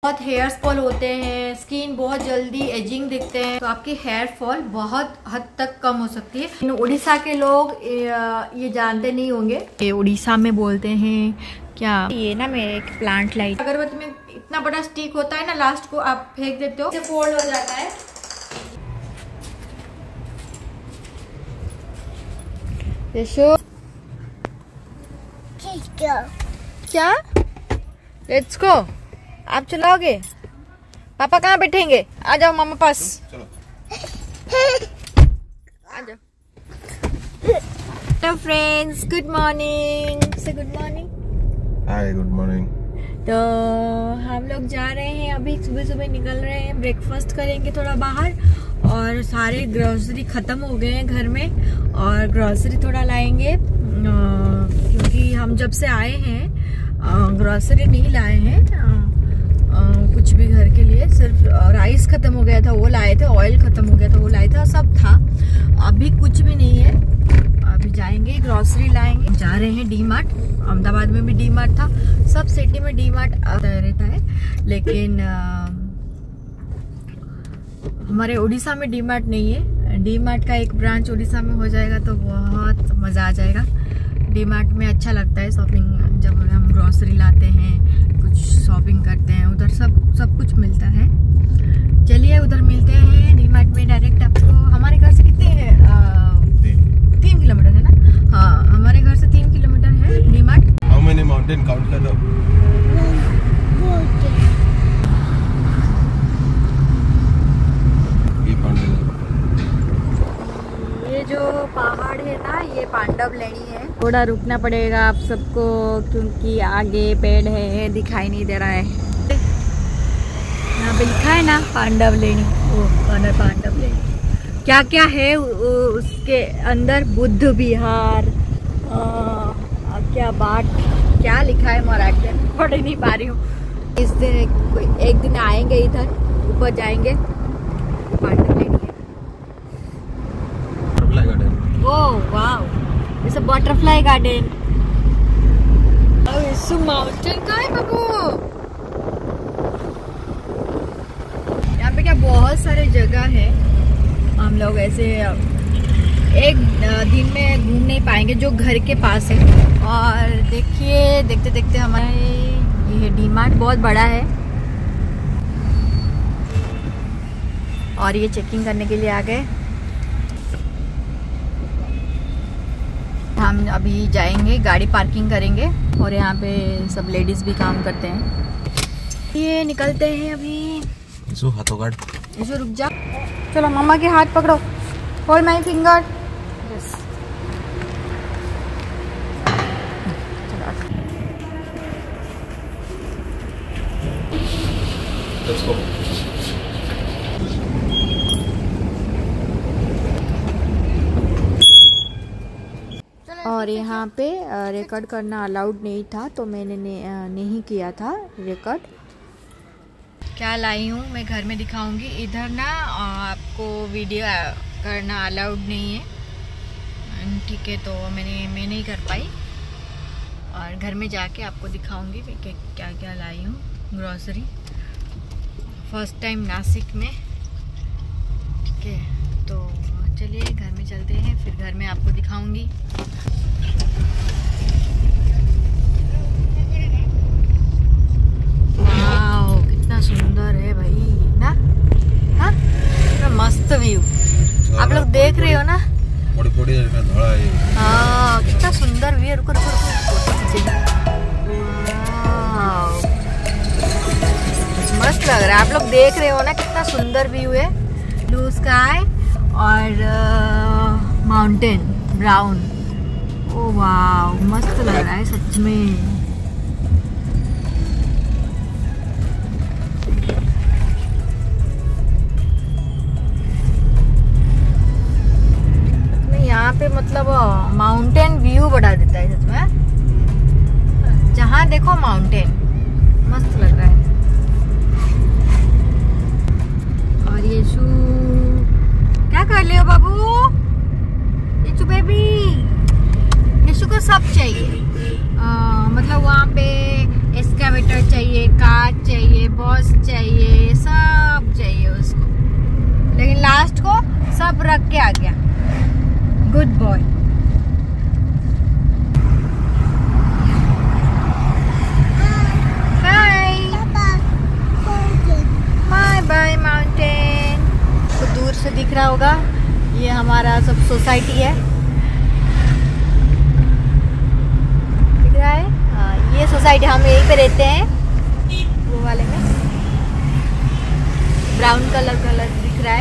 बहुत hair fall होते हैं, स्किन बहुत जल्दी एजिंग दिखते हैं, तो आपकी हेयर फॉल बहुत हद तक कम हो सकती है। उड़ीसा के लोग ये जानते नहीं होंगे, ये उड़ीसा में बोलते हैं क्या, ये ना मेरे एक प्लांट लाइट अगरबत्ती में इतना बड़ा स्टिक होता है ना, लास्ट को आप फेंक देते हो, फोल्ड हो जाता है। क्या लेट्स गो। आप चलाओगे? पापा कहाँ बैठेंगे? आ जाओ मामा पास, आ जाओ। तो friends, good morning, say good morning. Hi, good morning. तो हम लोग जा रहे हैं, अभी सुबह सुबह निकल रहे हैं, ब्रेकफास्ट करेंगे थोड़ा बाहर, और सारे ग्रोसरी खत्म हो गए हैं घर में, और ग्रोसरी थोड़ा लाएंगे, क्योंकि हम जब से आए हैं ग्रोसरी नहीं लाए हैं कुछ भी घर के लिए। सिर्फ राइस खत्म हो गया था, वो लाए थे, ऑयल खत्म हो गया था, वो लाए थे, सब था। अभी कुछ भी नहीं है, अभी जाएंगे ग्रोसरी लाएंगे। जा रहे हैं डी मार्ट, अहमदाबाद में भी डी मार्ट था, सब सिटी में डी मार्ट रहता है, लेकिन हमारे उड़ीसा में डी मार्ट नहीं है। डी मार्ट का एक ब्रांच उड़ीसा में हो जाएगा तो बहुत मज़ा आ जाएगा। डी मार्ट में अच्छा लगता है शॉपिंग, जब हम ग्रोसरी लाते हैं, कुछ शॉपिंग करते हैं, उधर सब कुछ मिलता है। चलिए उधर मिलते हैं डी मार्ट में डायरेक्ट। आपको हमारे घर से कितने है? 3 किलोमीटर है ना? हाँ, हमारे घर से 3 किलोमीटर है D Mart. How many mountain count कर दो। ये जो पहाड़ है ना, ये पांडवलेणी है। थोड़ा रुकना पड़ेगा आप सबको, क्योंकि आगे पेड़ है, दिखाई नहीं दे रहा है। यहाँ पे लिखा है ना पांडवलेणी, वो पांडवलेणी क्या क्या है उसके अंदर, बुद्ध विहार, क्या बाट, क्या लिखा है मराठी में, पढ़ नहीं पा रही हूँ। इस दिन एक दिन आएंगे, इधर ऊपर जाएंगे, पांडवलेणी है। Oh wow, it's a butterfly garden. इस माउंटेन का है बाबू। यहाँ पे क्या बहुत सारे जगह है, हम लोग ऐसे एक दिन में घूम नहीं पाएंगे जो घर के पास है। और देखिए, देखते देखते हमारे ये डी मार्ट बहुत बड़ा है, और ये चेकिंग करने के लिए आ गए। हम अभी जाएंगे, गाड़ी पार्किंग करेंगे, और यहाँ पे सब लेडीज भी काम करते हैं। ये निकलते हैं अभी। इसो हाथों काट, इसो रुक जा। चलो मम्मा के हाथ पकड़ो, hold my finger. Yes, let's go. और यहाँ पे रिकॉर्ड करना अलाउड नहीं था, तो मैंने नहीं किया था रिकॉर्ड। क्या लाई हूँ मैं घर में दिखाऊंगी। इधर ना आपको वीडियो करना अलाउड नहीं है, ठीक है, तो मैं नहीं कर पाई, और घर में जाके आपको दिखाऊंगी मैं क्या क्या लाई हूँ ग्रोसरी। फर्स्ट टाइम नासिक में, ठीक है, तो चलिए घर में चलते हैं, फिर घर में आपको दिखाऊंगी। वाओ, कितना सुंदर है भाई ना, हाँ, कितना मस्त व्यू। आप लोग देख रहे हो ना, हाँ, कितना सुंदर व्यू। रुको रुको रुको, मस्त लग रहा है। आप लोग देख रहे हो ना, कितना सुंदर व्यू है। ब्लू स्काई और माउंटेन ब्राउन। ओ वाव, मस्त लग रहा है सच में। यहाँ पे मतलब माउंटेन व्यू बढ़ा देता है सच में, जहाँ देखो माउंटेन, मस्त लग रहा है। और ये शू क्या कर ले हो बाबू, ये बेबी, यीशु को सब चाहिए। मतलब वहाँ पे एस्केवेटर चाहिए, कार चाहिए, बस चाहिए, सब चाहिए उसको, लेकिन लास्ट को सब रख के आ गया। Good boy. Bye bye mountain. तो दूर से दिख रहा होगा ये हमारा सब सोसाइटी है, दिख रहा है? हाँ, ये सोसाइटी, हम यहीं पे रहते हैं, वो वाले में ब्राउन कलर दिख रहा है।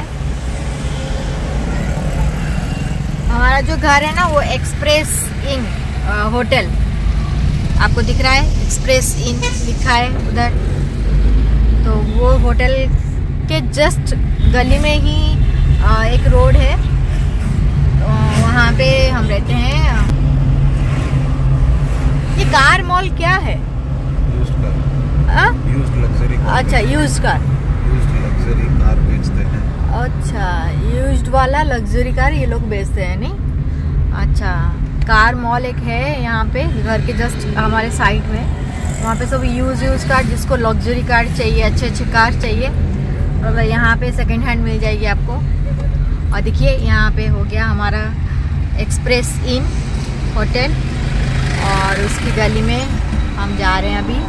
हमारा जो घर है ना वो एक्सप्रेस इन होटल, आपको दिख रहा है? एक्सप्रेस इन लिखा है उधर। तो वो होटल के जस्ट गली में ही एक रोड है, तो वहाँ पे हम रहते हैं। ये कार मॉल क्या है? Used luxury. अच्छा, used car. Used luxury car बेचते हैं। अच्छा, यूज्ड वाला लग्जरी कार ये लोग बेचते हैं, नहीं? अच्छा, कार मॉल एक है यहाँ पे घर के जस्ट हमारे साइड में। वहाँ पे सब यूज कार, जिसको लग्जरी कार चाहिए, अच्छे कार चाहिए, और यहाँ पे सेकंड हैंड मिल जाएगी आपको। और देखिए यहाँ पे हो गया हमारा एक्सप्रेस इन होटल, और उसकी गली में हम जा रहे हैं अभी।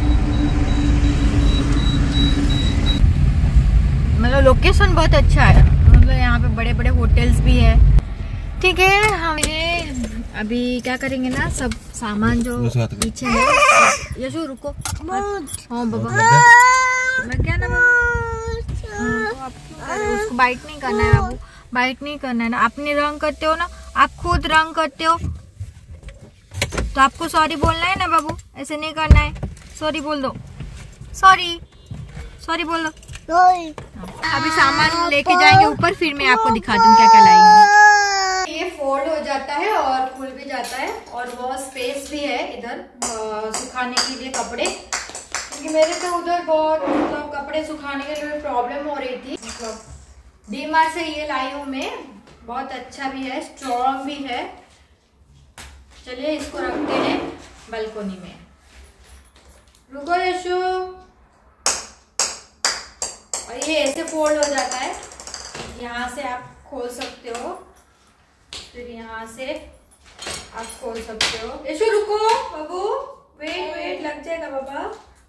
मतलब लोकेशन बहुत अच्छा है, मतलब यहाँ पे बड़े बड़े होटल्स भी है। ठीक है, हमें अभी क्या करेंगे ना, सब सामान जो पीछे है। यशु रुको। हाँ बाबा, मैं क्या ना उसको बाइट नहीं करना है बाबू, बाइट नहीं करना है ना। अपने रंग करते हो ना, आप खुद रंग करते हो, तो आपको सॉरी बोलना है ना बाबू, ऐसे नहीं करना है। सॉरी बोल दो, सॉरी बोल दो। अभी सामान लेके जाएंगे ऊपर, फिर मैं आपको दिखाती हूँ क्या क्या लाई हूँ। ये फोल्ड हो जाता है और खुल भी जाता है, और बहुत स्पेस भी है इधर सुखाने के लिए कपड़े, क्योंकि मेरे तो उधर बहुत मतलब कपड़े सुखाने के लिए प्रॉब्लम हो रही थी। मतलब डीमार्ट से ये लाई हूँ मैं, बहुत अच्छा भी है, स्ट्रॉन्ग भी है। चलिए इसको रखते हैं बालकोनी में। रुको यशु। और ये ऐसे फोल्ड हो जाता है, यहाँ से आप खोल सकते हो, फिर यहाँ से आप खोल सकते हो। यशु रुको बाबू, वेट लग जाएगा बाबा।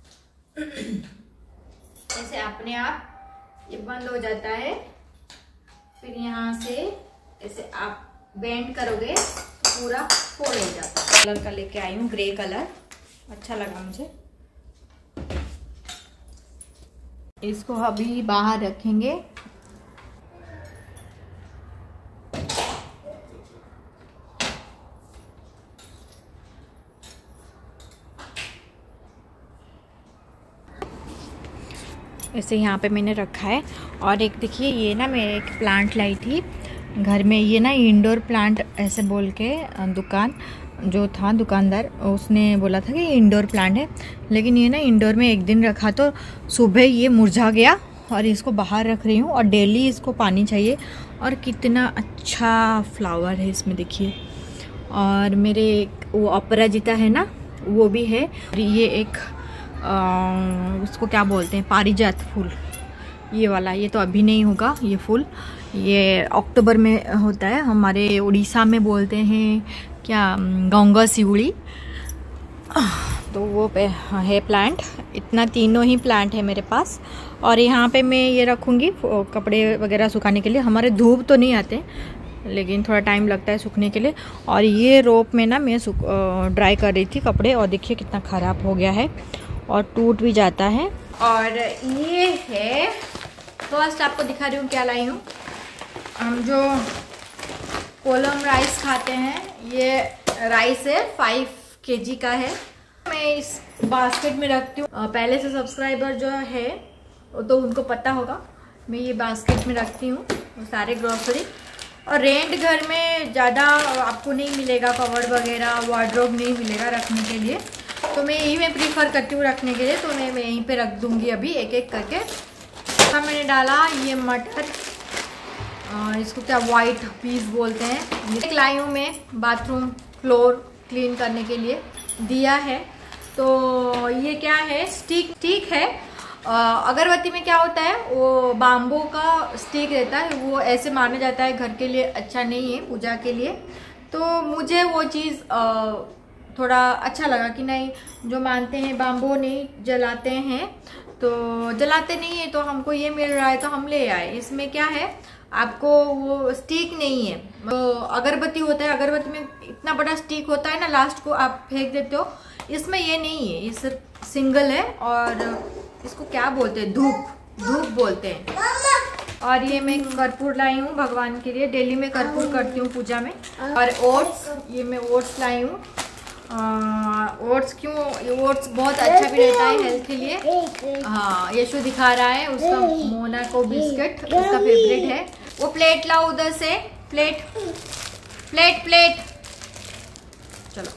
ऐसे अपने आप ये बंद हो जाता है, फिर यहाँ से ऐसे आप बेंड करोगे तो पूरा फोल्ड हो जाता है। कलर का लेके आई हूँ, ग्रे कलर अच्छा लगा मुझे। इसको अभी बाहर रखेंगे। ऐसे यहाँ पे मैंने रखा है। और एक देखिए, ये ना मैं एक प्लांट लाई थी घर में, ये ना इंडोर प्लांट ऐसे बोल के दुकान जो था दुकानदार, उसने बोला था कि ये इंडोर प्लांट है, लेकिन ये ना इंडोर में एक दिन रखा तो सुबह ये मुरझा गया, और इसको बाहर रख रही हूँ, और डेली इसको पानी चाहिए। और कितना अच्छा फ्लावर है इसमें देखिए। और मेरे वो अपराजिता है ना, वो भी है। ये एक उसको क्या बोलते हैं, पारिजात फूल, ये वाला, ये तो अभी नहीं होगा ये फूल, ये अक्टूबर में होता है। हमारे उड़ीसा में बोलते हैं क्या, गंगा सिवड़ी, तो वो पे है प्लांट। इतना तीनों ही प्लांट है मेरे पास। और यहाँ पे मैं ये रखूँगी कपड़े वगैरह सुखाने के लिए। हमारे धूप तो नहीं आते, लेकिन थोड़ा टाइम लगता है सूखने के लिए। और ये रोप में ना मैं ड्राई कर रही थी कपड़े, और देखिए कितना ख़राब हो गया है और टूट भी जाता है। और ये है, फर्स्ट आपको दिखा रही हूँ क्या लाई हूँ। हम जो कोलम राइस खाते हैं, ये राइस है 5 kg का है। मैं इस बास्केट में रखती हूँ। पहले से सब्सक्राइबर जो है तो उनको पता होगा, मैं ये बास्केट में रखती हूँ सारे ग्रोसरी। और रेंट घर में ज़्यादा आपको नहीं मिलेगा, कवर्ड वगैरह वार्डरोब नहीं मिलेगा रखने के लिए, तो मैं यही मैं प्रीफर करती हूँ रखने के लिए। तो मैं यहीं पे रख दूँगी अभी एक एक करके। हाँ, मैंने डाला ये मटर, इसको क्या वाइट पीस बोलते हैं। एक लाई हूँ मैं बाथरूम फ्लोर क्लीन करने के लिए, दिया है। तो ये क्या है, स्टिक है, अगरबत्ती में क्या होता है, वो बाम्बू का स्टिक रहता है, वो ऐसे माना जाता है घर के लिए अच्छा नहीं है, पूजा के लिए। तो मुझे वो चीज़ थोड़ा अच्छा लगा कि नहीं, जो मानते हैं बाम्बू नहीं जलाते हैं, तो जलाते नहीं है, तो हमको ये मिल रहा है तो हम ले आए। इसमें क्या है, आपको वो स्टिक नहीं है। तो अगरबत्ती होता है, अगरबत्ती में इतना बड़ा स्टिक होता है ना, लास्ट को आप फेंक देते हो। इसमें ये नहीं है, ये सिर्फ सिंगल है। और इसको क्या बोलते हैं, धूप बोलते हैं। और ये मैं कर्पूर लाई हूँ भगवान के लिए, डेली में कर्पूर करती हूँ पूजा में। और ओट्स, ये मैं ओट्स लाई हूँ। ओट्स क्यों, ओट्स बहुत अच्छा भी रहता है हेल्थ के लिए। हाँ, यशु दिखा रहा है उसका मोना को बिस्किट, उसका फेवरेट है। वो प्लेट लाओ उधर से, प्लेट चलो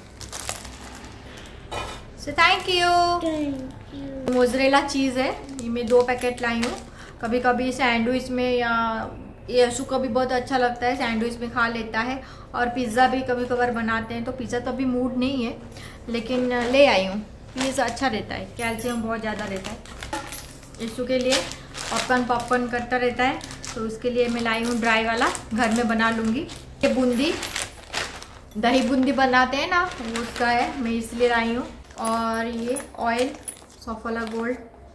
से थैंक यू। मोज़रेला चीज़ है, ये मैं 2 पैकेट लाई हूँ। कभी कभी सैंडविच में, या यशु को भी बहुत अच्छा लगता है, सैंडविच में खा लेता है। और पिज़्ज़ा भी कभी कभार बनाते हैं, तो पिज़्ज़ा तो अभी मूड नहीं है, लेकिन ले आई हूँ। पिज़्ज़ा अच्छा रहता है, कैल्शियम बहुत ज़्यादा रहता है। यशु के लिए पॉपकॉर्न करता रहता है, तो उसके लिए मैं लाई हूँ ड्राई वाला, घर में बना लूँगी। ये बूंदी, दही बूंदी बनाते हैं ना, वो उसका है, मैं इसलिए लाई हूँ। और ये ऑयल सफोला गोल्ड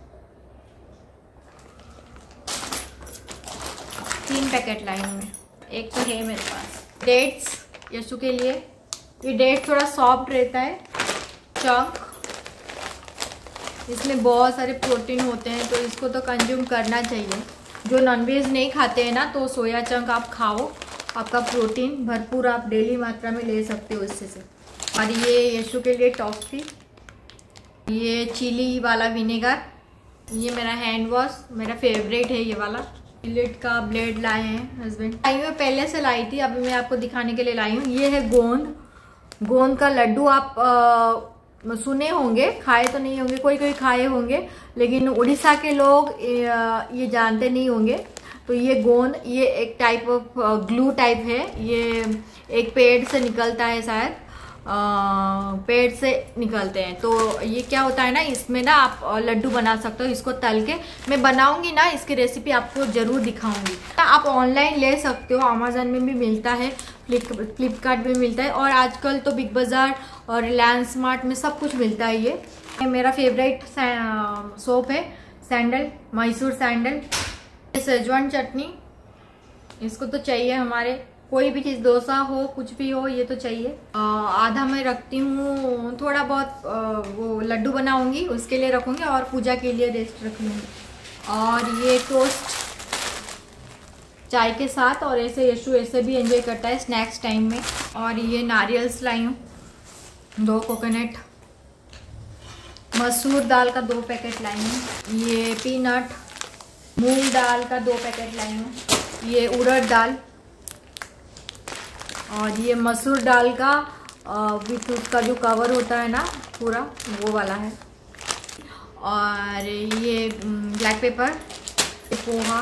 3 पैकेट लाई हूँ मैं, एक तो है मेरे पास। डेट्स यशु के लिए, ये डेट थोड़ा सॉफ्ट रहता है, चंक, इसमें बहुत सारे प्रोटीन होते हैं, तो इसको तो कंज्यूम करना चाहिए। जो नॉनवेज नहीं खाते हैं ना, तो सोया चंक आप खाओ, आपका प्रोटीन भरपूर आप डेली मात्रा में ले सकते हो इससे से। और ये यशु के लिए टॉफी, ये चिली वाला विनेगर, ये मेरा हैंड वॉश, मेरा फेवरेट है ये वाला। जिलेट का ब्लेड लाए हैं हस्बैंड, आई हूँ पहले से लाई थी, अभी मैं आपको दिखाने के लिए लाई हूँ। ये है गोंद का लड्डू। आप सुने होंगे, खाए तो नहीं होंगे, कोई खाए होंगे, लेकिन उड़ीसा के लोग ये जानते नहीं होंगे। तो ये गोंद, ये एक टाइप ऑफ ग्लू टाइप है, ये एक पेड़ से निकलता है, शायद पेड़ से निकलते हैं। तो ये क्या होता है ना, इसमें ना आप लड्डू बना सकते हो, इसको तल के। मैं बनाऊंगी ना, इसकी रेसिपी आपको जरूर दिखाऊंगी। आप ऑनलाइन ले सकते हो, अमेजन में भी मिलता है, फ्लिपकार्ट में मिलता है, और आजकल तो बिग बाजार और रिलायंस स्मार्ट में सब कुछ मिलता है। ये मेरा फेवरेट सोप है, sandal, Mysore sandal. Schezwan chutney, इसको तो चाहिए हमारे, कोई भी चीज़, डोसा हो, कुछ भी हो, ये तो चाहिए। आधा मैं रखती हूँ, थोड़ा बहुत वो लड्डू बनाऊंगी उसके लिए रखूंगी, और पूजा के लिए रेस्ट रख लूँगी। और ये टोस्ट चाय के साथ, और ऐसे यशु ऐसे भी एंजॉय करता है स्नैक्स टाइम में। और ये नारियल्स लाई हूँ 2 कोकोनट। मसूर दाल का 2 पैकेट लाई हूँ। ये पीनट, मूंग दाल का 2 पैकेट लाई हूँ। ये उड़द दाल, और ये मसूर दाल का विथ उसका जो कवर होता है ना पूरा, वो वाला है। और ये ब्लैक पेपर, पोहा,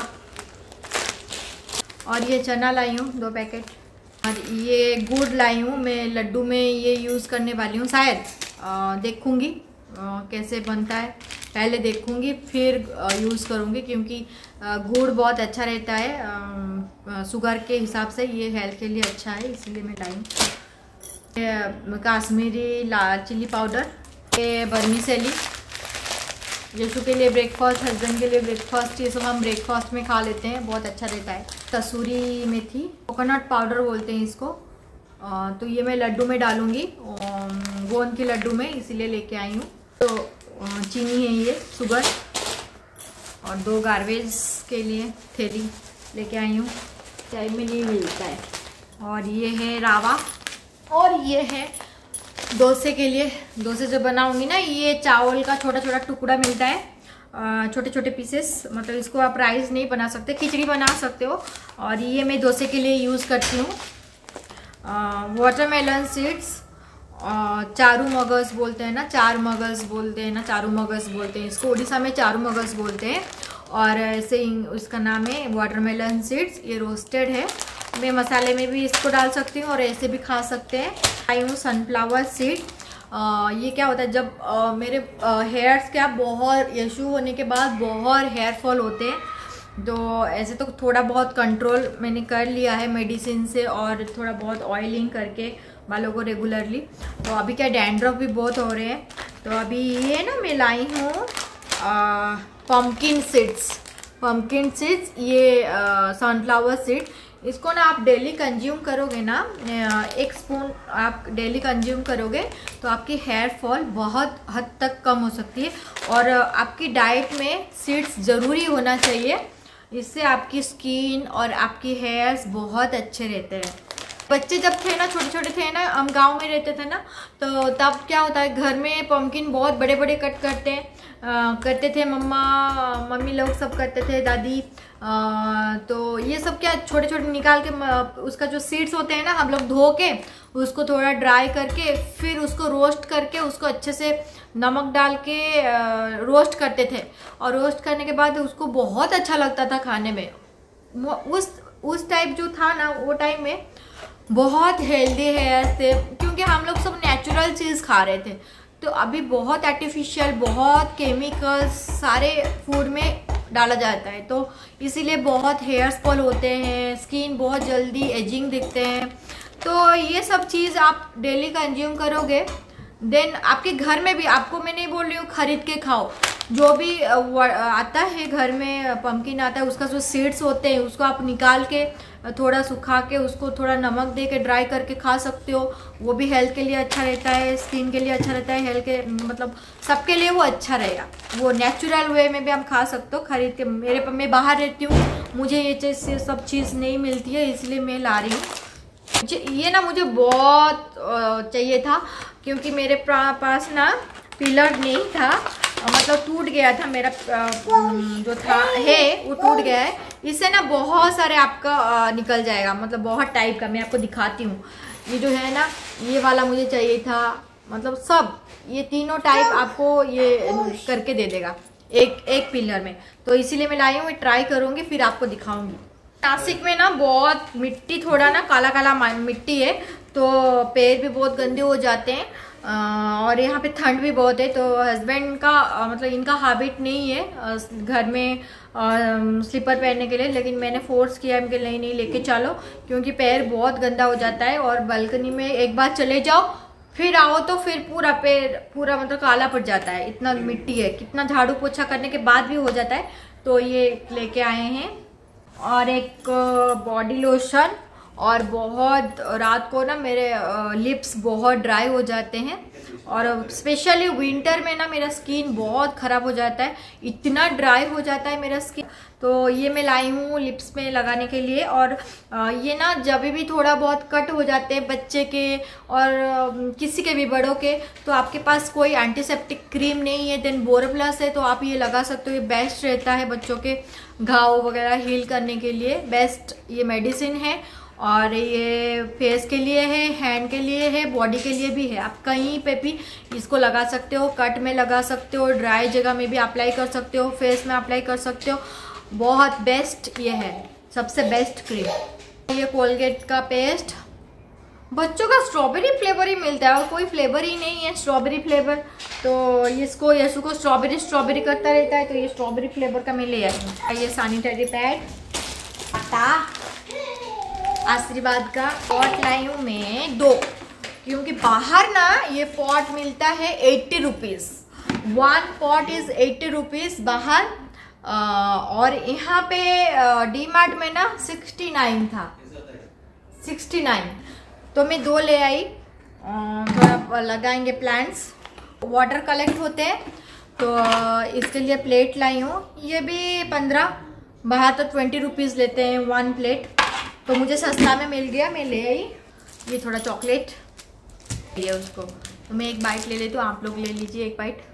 और ये चना लाई हूँ 2 पैकेट। और ये गुड़ लाई हूँ मैं, लड्डू में ये यूज़ करने वाली हूँ, शायद देखूँगी कैसे बनता है, पहले देखूँगी फिर यूज़ करूँगी, क्योंकि गुड़ बहुत अच्छा रहता है शुगर के हिसाब से, ये हेल्थ के लिए अच्छा है, इसलिए मैं लाई हूँ। काश्मीरी लाल चिली पाउडर, ये बर्मीसेली, यशु के लिए ब्रेकफास्ट, हस्बैंड के लिए ब्रेकफास्ट, ये सब हम ब्रेकफास्ट में खा लेते हैं, बहुत अच्छा रहता है। कसूरी मेथी, कोकोनट पाउडर बोलते हैं इसको। तो ये मैं लड्डू में डालूंगी, गोंद के लड्डू में, इसीलिए लेके आई हूँ। तो चीनी है ये, शुगर, और 2 गार्बेज के लिए थैली लेके आई हूँ, चाय में नहीं मिलता है। और ये है रावा, और ये है डोसे के लिए, डोसे जो बनाऊंगी ना, ये चावल का छोटा छोटा टुकड़ा मिलता है, छोटे छोटे पीसेस, मतलब इसको आप राइस नहीं बना सकते, खिचड़ी बना सकते हो। और ये मैं डोसे के लिए यूज़ करती हूँ। वाटरमेलन सीड्स, चारू मगज बोलते हैं ना, चारू मगज बोलते हैं इसको, उड़ीसा में चारू मगज बोलते हैं। और ऐसे उसका नाम है वाटरमेलन सीड्स, ये रोस्टेड है। मैं मसाले में भी इसको डाल सकती हूँ और ऐसे भी खा सकते हैं। आई हूँ सनफ्लावर सीड, ये क्या होता है जब मेरे हेयर्स क्या बहुत इशू होने के बाद बहुत हेयर फॉल होते हैं, तो ऐसे तो थोड़ा बहुत कंट्रोल मैंने कर लिया है मेडिसिन से और थोड़ा बहुत ऑयलिंग करके बालों को रेगुलरली। तो अभी क्या डैंड्रफ भी बहुत हो रहे हैं, तो अभी ये ना मैं लाई हूँ पम्पकिन सीड्स, ये सनफ्लावर सीड। इसको ना आप डेली कंज्यूम करोगे ना, 1 स्पून आप डेली कंज्यूम करोगे तो आपकी हेयर फॉल बहुत हद तक कम हो सकती है। और आपकी डाइट में सीड्स ज़रूरी होना चाहिए, इससे आपकी स्किन और आपकी हेयर्स बहुत अच्छे रहते हैं। बच्चे जब थे ना, छोटे छोटे थे ना, हम गांव में रहते थे ना, तो तब क्या होता है घर में पम्पकिन बहुत बड़े बड़े कट करते थे मम्मी लोग सब करते थे, दादी। तो ये सब क्या छोटे छोटे निकाल के उसका जो सीड्स होते हैं ना, हम लोग धो के उसको थोड़ा ड्राई करके फिर उसको रोस्ट करके उसको अच्छे से नमक डाल के रोस्ट करते थे। और रोस्ट करने के बाद उसको बहुत अच्छा लगता था खाने में। उस टाइप जो था ना, वो टाइम में बहुत हेल्दी हेयर थे, क्योंकि हम लोग सब नेचुरल चीज़ खा रहे थे। तो अभी बहुत आर्टिफिशियल, बहुत केमिकल्स सारे फूड में डाला जाता है, तो इसीलिए बहुत हेयर्स फॉल होते हैं, स्किन बहुत जल्दी एजिंग दिखते हैं। तो ये सब चीज़ आप डेली कंज्यूम करोगे, देन आपके घर में भी, आपको मैं नहीं बोल रही हूँ खरीद के खाओ, जो भी आता है घर में पम्पकिन आता है, उसका जो सीड्स होते हैं उसको आप निकाल के थोड़ा सुखा के उसको थोड़ा नमक दे के ड्राई करके खा सकते हो। वो भी हेल्थ के लिए अच्छा रहता है, स्किन के लिए अच्छा रहता है, हेल्थ के मतलब सबके लिए वो अच्छा रहेगा। वो नेचुरल वे में भी हम खा सकते हो खरीद के। मैं बाहर रहती हूँ, मुझे ये सब चीज़ नहीं मिलती है, इसलिए मैं ला रही हूँ। ये ना मुझे बहुत चाहिए था, क्योंकि मेरे पास ना पिलर नहीं था, मतलब टूट गया था मेरा जो था वो टूट गया है। इससे ना बहुत सारे आपका निकल जाएगा, मतलब बहुत टाइप का। मैं आपको दिखाती हूँ, ये जो है ना, ये वाला मुझे चाहिए था, मतलब सब ये तीनों टाइप आपको ये करके दे देगा एक पिलर में। तो इसीलिए मैं लाई हूँ, मैं ट्राई करूँगी फिर आपको दिखाऊंगी। नासिक में ना बहुत मिट्टी, थोड़ा ना काला काला मिट्टी है, तो पैर भी बहुत गंदे हो जाते हैं। और यहाँ पे ठंड भी बहुत है, तो हस्बैंड का मतलब इनका हैबिट नहीं है घर में स्लीपर पहनने के लिए, लेकिन मैंने फोर्स किया इनके लिए, नहीं लेके चलो, क्योंकि पैर बहुत गंदा हो जाता है। और बालकनी में एक बार चले जाओ फिर आओ तो फिर पूरा पैर पूरा मतलब काला पड़ जाता है, इतना मिट्टी है, कितना झाड़ू पोछा करने के बाद भी हो जाता है। तो ये लेके आए हैं, और एक बॉडी लोशन। और बहुत रात को ना मेरे लिप्स बहुत ड्राई हो जाते हैं, और स्पेशली विंटर में ना मेरा स्किन बहुत ख़राब हो जाता है, इतना ड्राई हो जाता है मेरा स्किन। तो ये मैं लाई हूँ लिप्स में लगाने के लिए। और ये ना जब भी थोड़ा बहुत कट हो जाते हैं बच्चे के और किसी के भी बड़ों के, तो आपके पास कोई एंटीसेप्टिक क्रीम नहीं है, देन बोरोप्लस है, तो आप ये लगा सकते हो। ये बेस्ट रहता है बच्चों के घाव वगैरह हील करने के लिए, बेस्ट ये मेडिसिन है। और ये फेस के लिए है, हैंड के लिए है, बॉडी के लिए भी है। आप कहीं पे भी इसको लगा सकते हो, कट में लगा सकते हो, ड्राई जगह में भी अप्लाई कर सकते हो, फेस में अप्लाई कर सकते हो। बहुत बेस्ट ये है, सबसे बेस्ट क्रीम। ये कोलगेट का पेस्ट, बच्चों का स्ट्रॉबेरी फ्लेवर ही मिलता है और कोई फ्लेवर ही नहीं है स्ट्रॉबेरी फ्लेवर, तो इसको यशु को स्ट्रॉबेरी करता रहता है, तो ये स्ट्रॉबेरी फ्लेवर का मैं ले आई हूँ। ये सैनिटरी पैड, आशीर्वाद का पॉट लाई हूँ मैं 2, क्योंकि बाहर ना ये पॉट मिलता है 80 रुपीज़, 1 पॉट इज़ 80 रुपीज़ बाहर। और यहाँ पे डी मार्ट में ना 69 था, 69, तो मैं 2 ले आई। थोड़ा लगाएंगे प्लांट्स, वाटर कलेक्ट होते हैं, तो इसके लिए प्लेट लाई हूँ। ये भी 15, बाहर तो 20 रुपीज़ लेते हैं 1 प्लेट, तो मुझे सस्ता में मिल गया, मैं ले आई। ये थोड़ा चॉकलेट ये उसको, तो मैं एक बाइट ले लेती हूँ, आप लोग ले लीजिए एक बाइट।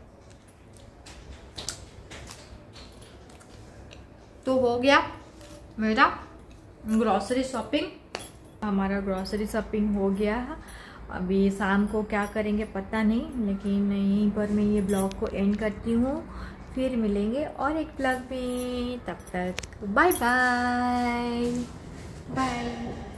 तो हो गया मेरा ग्रॉसरी शॉपिंग, हमारा ग्रॉसरी शॉपिंग हो गया है। अभी शाम को क्या करेंगे पता नहीं, लेकिन यहीं पर मैं ये ब्लॉग को एंड करती हूँ। फिर मिलेंगे और एक ब्लॉग में, तब तक बाय बाय बाय।